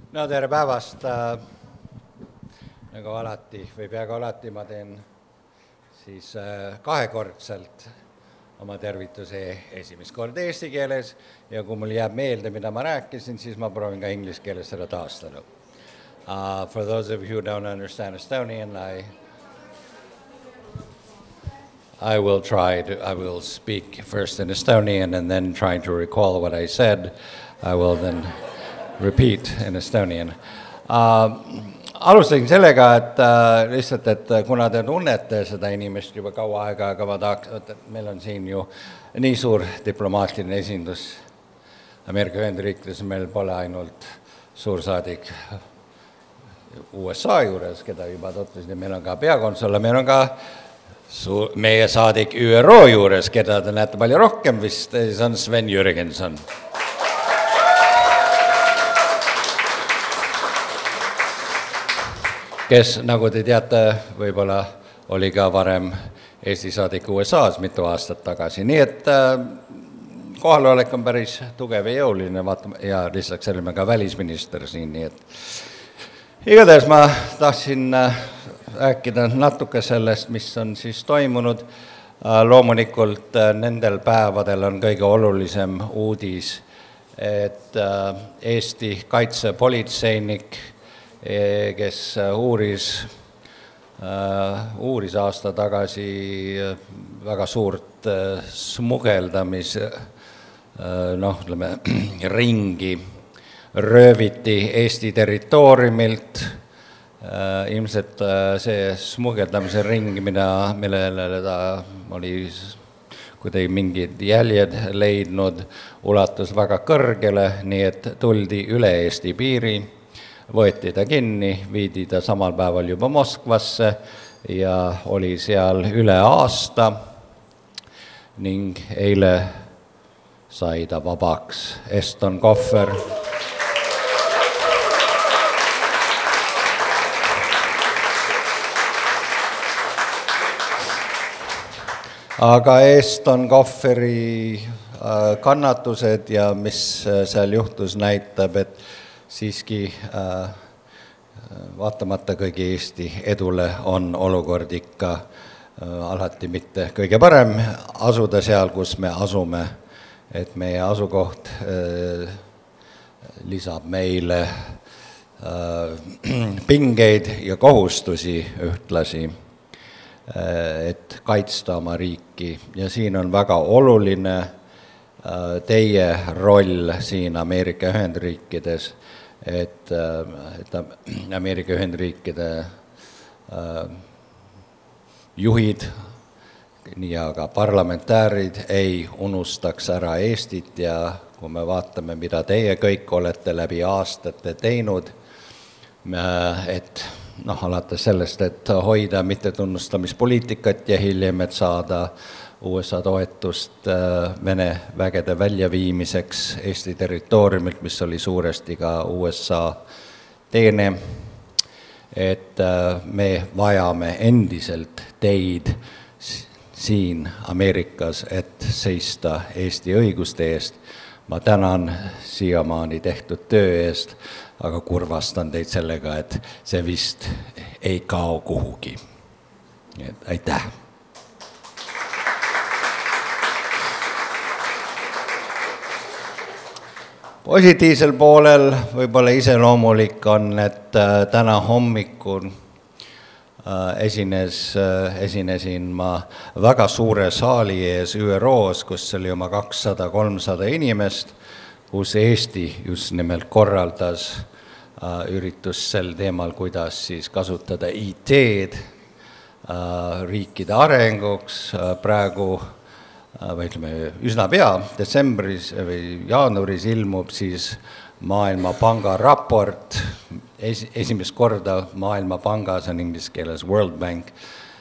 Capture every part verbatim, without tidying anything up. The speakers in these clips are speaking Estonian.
No tere päevast, nagu alati või peaaegu alati ma teen siis kahekordselt oma tervituse esimest korda eesti keeles ja kui mul jääb meelde, mida ma rääkisin, siis ma proovin ka inglise keeles seda taastada. Uh, for those of you who don't understand Estonian, I I will try to, I will speak first in Estonian and then trying to recall what I said. I will then repeat in Estonian. Uh, alustasin sellega, et uh, lihtsalt, et kuna te tunnete seda inimest juba kaua aega, aga ma tahaks, et meil on siin ju nii suur diplomaatiline esindus Ameerika Ühendriikides, meil pole ainult suursaadik U S A juures, keda juba tutvusin, meil on ka peakonsul, meil on ka Su, meie saadik Ü R O juures, keda te näete palju rohkem vist, see on Sven Jürgenson. Kes, nagu te teate, võib-olla oli ka varem Eesti saadik U S A-s mitu aastat tagasi. Nii et kohalolek on päris tugev ja jõuline ja lisaks olime ka välisminister siin, nii et igatahes ma tahtsin rääkida natuke sellest, mis on siis toimunud. Loomulikult nendel päevadel on kõige olulisem uudis, et Eesti kaitsepolitseinik, kes uuris, uuris aasta tagasi väga suurt smugeldamis, noh, ütleme, ringi, rööviti Eesti territooriumilt. Ilmselt see smugeldamise ring, mida, millele ta oli kuidagi mingid jäljed leidnud, ulatus väga kõrgele, nii et tuldi üle Eesti piiri, võeti ta kinni, viidi ta samal päeval juba Moskvasse ja oli seal üle aasta ning eile sai ta vabaks. Eston Kohver aga Eston Kohveri kannatused ja mis seal juhtus näitab, et siiski vaatamata kõigi Eesti edule on olukord ikka alati mitte kõige parem asuda seal, kus me asume, et meie asukoht lisab meile pingeid ja kohustusi ühtlasi, et kaitsta oma riiki ja siin on väga oluline teie roll siin Ameerika Ühendriikides, et, et Ameerika Ühendriikide juhid ja ka parlamentäärid ei unustaks ära Eestit ja kui me vaatame, mida teie kõik olete läbi aastate teinud, et noh, alates sellest, et hoida mittetunnustamispoliitikat ja hiljem, et saada U S A toetust Vene vägede väljaviimiseks Eesti territooriumilt, mis oli suuresti ka U S A teene, et me vajame endiselt teid siin Ameerikas, et seista Eesti õiguste eest. Ma tänan siiamaani tehtud töö eest, aga kurvastan teid sellega, et see vist ei kao kuhugi. Et aitäh! Positiivsel poolel võib-olla iseloomulik on, et täna hommikul esines, esinesin ma väga suure saali ees Ü R O-s, kus oli oma kakssada kolmsada inimest, kus Eesti just nimelt korraldas üritus sel teemal, kuidas siis kasutada I T-d riikide arenguks. Praegu, või ütleme, üsna pea, detsembris või jaanuaris ilmub siis Maailmapanga raport, esimest korda Maailmapangas on inglise keeles World Bank,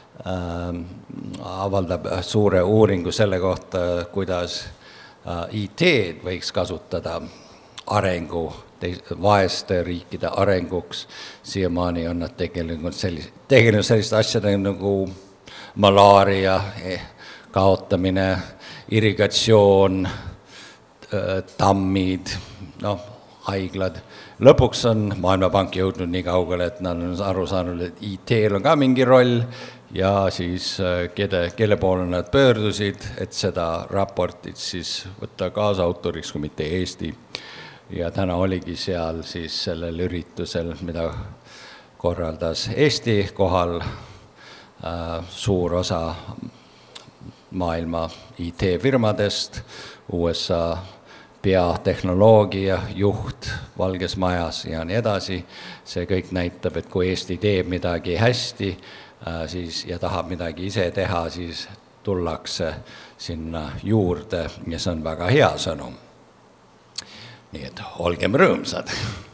avaldab suure uuringu selle kohta, kuidas I T-d võiks kasutada arengu, vaeste riikide arenguks. Siiamaani on nad tegelenud sellist, tegelenud sellist asjadega nagu malaaria kaotamine, irrigatsioon, tammid, noh, haiglad. Lõpuks on Maailmapank jõudnud nii kaugele, et nad on aru saanud, et I T-l on ka mingi roll ja siis kelle, kelle poole nad pöördusid, et seda raportit siis võtta kaasautoriks, kui mitte Eesti. Ja täna oligi seal siis sellel üritusel, mida korraldas Eesti kohal äh, suur osa maailma I T-firmadest, U S A peatehnoloogia juht Valges Majas ja nii edasi. See kõik näitab, et kui Eesti teeb midagi hästi siis, ja tahab midagi ise teha, siis tullakse sinna juurde ja see on väga hea sõnum. Nii et olgem rõõmsad.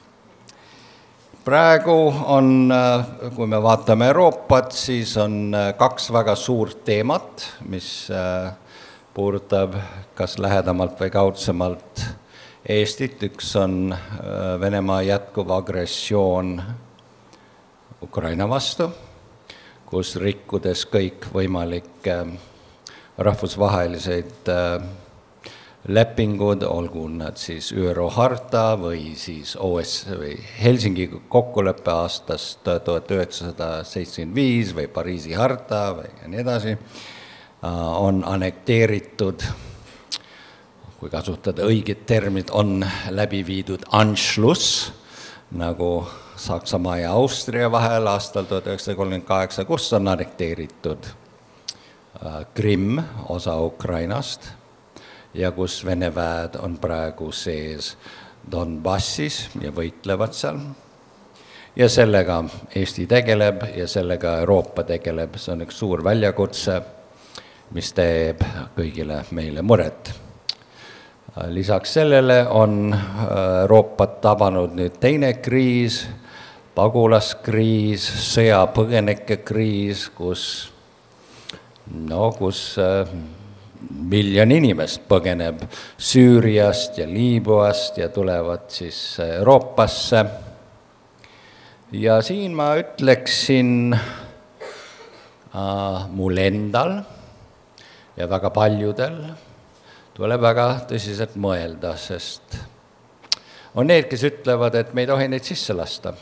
Praegu on, kui me vaatame Euroopat, siis on kaks väga suurt teemat, mis puudutab kas lähedamalt või kaudsemalt Eestit. Üks on Venemaa jätkuv agressioon Ukraina vastu, kus rikkudes kõik võimalikke rahvusvaheliseid lepingud, olgu nad siis ÜRO harta või siis O S või Helsingi kokkuleppe aastast tuhat üheksasada seitsekümmend viis või Pariisi harta või nii edasi, on annekteeritud, kui kasutada õiged terminid, on läbi viidud Anschluss, nagu Saksamaa ja Austria vahel aastal tuhat üheksasada kolmkümmend kaheksa, kus on annekteeritud Krimm, osa Ukrainast, ja kus Vene väed on praegu sees Donbassis ja võitlevad seal. Ja sellega Eesti tegeleb ja sellega Euroopa tegeleb. See on üks suur väljakutse, mis teeb kõigile meile muret. Lisaks sellele on Euroopat tabanud nüüd teine kriis, pagulaskriis, sõjapõgenike kriis, kus, no, kus miljon inimest põgeneb Süüriast ja Liibüast ja tulevad siis Euroopasse. Ja siin ma ütleksin äh, mul endal ja väga paljudel tuleb väga tõsiselt mõelda, sest on need, kes ütlevad, et me ei tohi neid sisse lasta.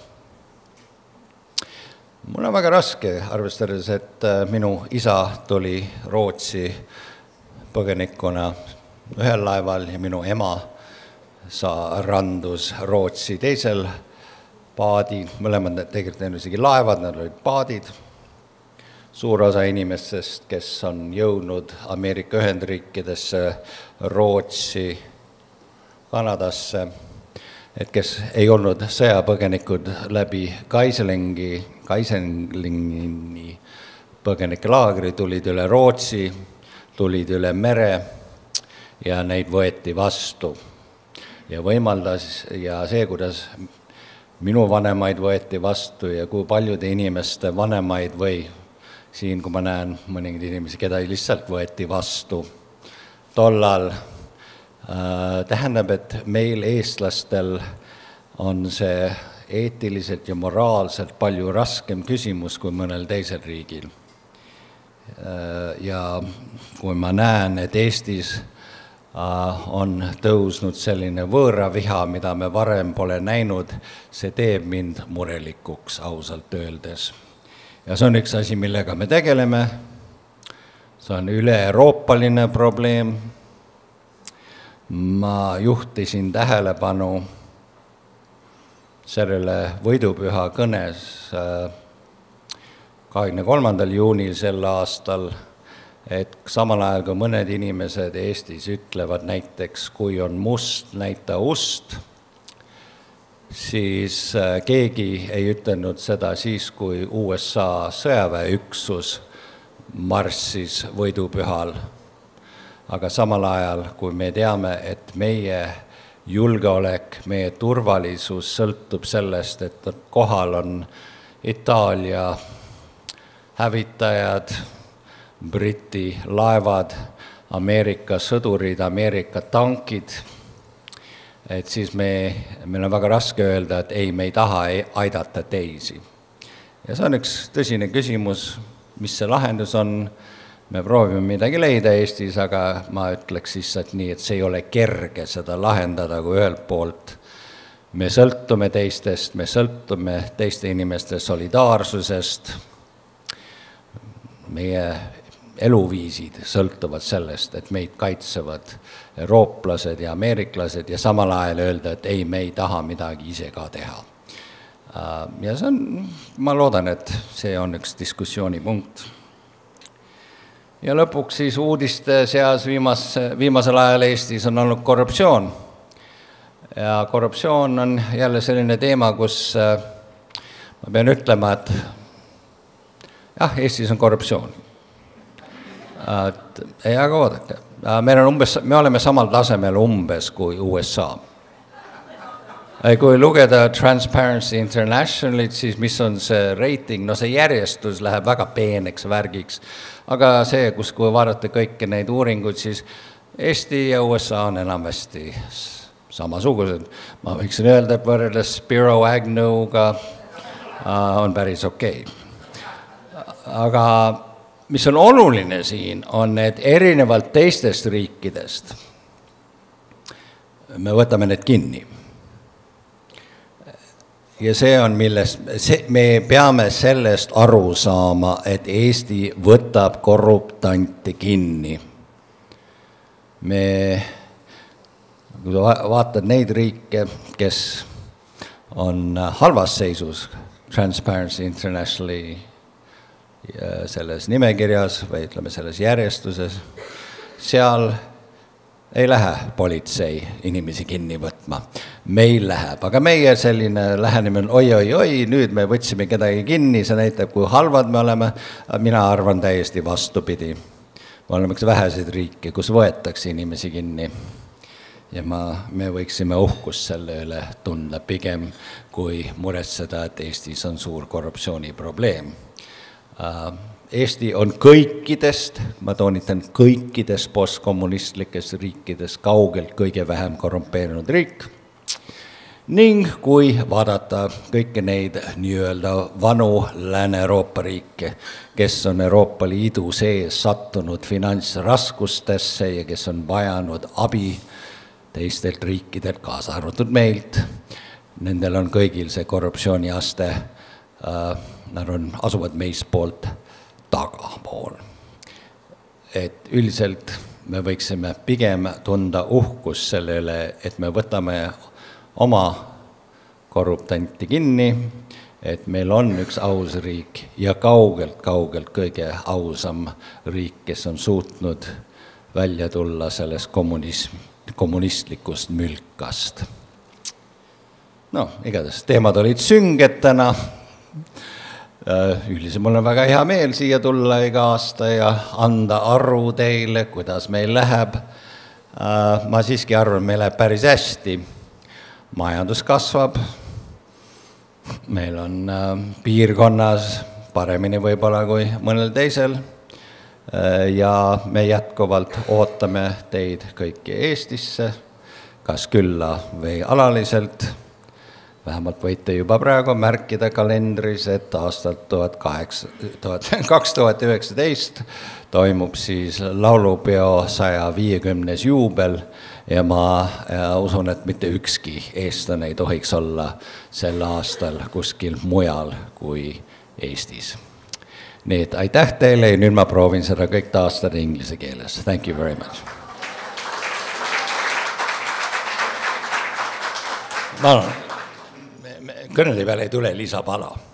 Mul on väga raske, arvestades, et minu isa tuli Rootsi põgenikuna ühel laeval ja minu ema sa randus Rootsi teisel paadi, mõlemad tegelikult need isegi laevad, nad olid paadid. Suur osa inimestest, kes on jõudnud Ameerika Ühendriikidesse, Rootsi, Kanadasse, et kes ei olnud sõjapõgenikud läbi Kaiselingi, Kaiselingi põgenikelaagri, tulid üle Rootsi, tulid üle mere ja neid võeti vastu. Ja võimaldas, ja see, kuidas minu vanemaid võeti vastu ja kui paljude inimeste vanemaid või siin, kui ma näen mõningad inimesi, keda lihtsalt võeti vastu tollal, äh, tähendab, et meil eestlastel on see eetiliselt ja moraalselt palju raskem küsimus kui mõnel teisel riigil. Äh, ja kui ma näen, et Eestis äh, on tõusnud selline võõraviha, mida me varem pole näinud, see teeb mind murelikuks ausalt öeldes. Ja see on üks asi, millega me tegeleme. See on üle-euroopaline probleem. Ma juhtisin tähelepanu sellele võidupüha kõnes kahekümne kolmandal juunil sel aastal, et samal ajal kui mõned inimesed Eestis ütlevad näiteks, kui on must, näita ust, siis keegi ei ütelnud seda siis, kui U S A sõjaväeüksus marssis võidupühal. Aga samal ajal, kui me teame, et meie julgeolek, meie turvalisus sõltub sellest, et kohal on Itaalia hävitajad, Briti laevad, Ameerika sõdurid, Ameerika tankid, et siis me, meil on väga raske öelda, et ei, me ei taha aidata teisi. Ja see on üks tõsine küsimus, mis see lahendus on. Me proovime midagi leida Eestis, aga ma ütleks lihtsalt nii, et see ei ole kerge seda lahendada, kui ühelt poolt me sõltume teistest, me sõltume teiste inimeste solidaarsusest, meie eluviisid sõltuvad sellest, et meid kaitsevad eurooplased ja ameeriklased ja samal ajal öelda, et ei, me ei taha midagi ise ka teha. Ja see on, ma loodan, et see on üks diskussioonipunkt. Ja lõpuks siis uudiste seas viimas, viimasel ajal Eestis on olnud korruptsioon. Ja korruptsioon on jälle selline teema, kus ma pean ütlema, et jah, Eestis on korruptsioon. Et, ei, aga oodake. Meil on umbes, me oleme samal tasemel umbes kui U S A. Kui lugeda Transparency Internationalit, siis mis on see reiting, no see järjestus läheb väga peeneks värgiks, aga see, kus kui vaadata kõiki neid uuringuid, siis Eesti ja U S A on enamasti samasugused. Ma võiksin öelda, et võrreldes Spiro Agnew'ga on päris okei. Aga mis on oluline siin, on, et erinevalt teistest riikidest me võtame need kinni. Ja see on, millest, see, me peame sellest aru saama, et Eesti võtab korruptanti kinni. Me, kui vaatad neid riike, kes on halvas seisus Transparency Internationali selles nimekirjas või ütleme selles järjestuses, seal ei lähe politsei inimesi kinni võtma. Meil läheb, aga meie selline lähenemine on oi, oi, oi, nüüd me võtsime kedagi kinni, see näitab, kui halvad me oleme, mina arvan täiesti vastupidi. Me oleme üks väheseid riike, kus võetakse inimesi kinni ja ma, me võiksime uhkust selle üle tunda pigem, kui muretseda, et Eestis on suur korruptsiooniprobleem. Eesti on kõikidest, ma toonitan kõikidest postkommunistlikest riikidest kaugelt kõige vähem korrumpeerunud riik. Ning kui vaadata kõiki neid nii-öelda vanu Lääne-Euroopa riike, kes on Euroopa Liidu sees sattunud finantsraskustesse ja kes on vajanud abi teistelt riikidelt, kaasa arvatud meilt, nendel on kõigil see korruptsiooniaste, nad on, asuvad meist poolt tagapool. Et üldiselt me võiksime pigem tunda uhkust selle üle, et me võtame oma korruptanti kinni, et meil on üks aus riik ja kaugelt, kaugelt kõige ausam riik, kes on suutnud välja tulla sellest kommunism, kommunistlikust mülkast. No, igatahes teemad olid sünged täna. Üldiselt mul on väga hea meel siia tulla iga aasta ja anda aru teile, kuidas meil läheb. Ma siiski arvan, meil läheb päris hästi. Majandus kasvab, meil on piirkonnas paremini võib-olla kui mõnel teisel ja me jätkuvalt ootame teid kõiki Eestisse, kas külla või alaliselt. Vähemalt võite juba praegu märkida kalendris, et aastalt kaks tuhat üheksateist toimub siis laulupeo saja viiekümnes juubel ja ma usun, et mitte ükski eestlane ei tohiks olla sel aastal kuskil mujal kui Eestis. Nii et aitäh teile ja nüüd ma proovin seda kõik taastada inglise keeles. Thank you very much. Ma kõnede peale ei tule lisapala.